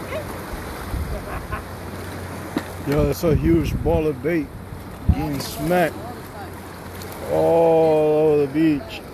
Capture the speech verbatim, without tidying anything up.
Yo, that's a huge ball of bait getting smacked all over the beach.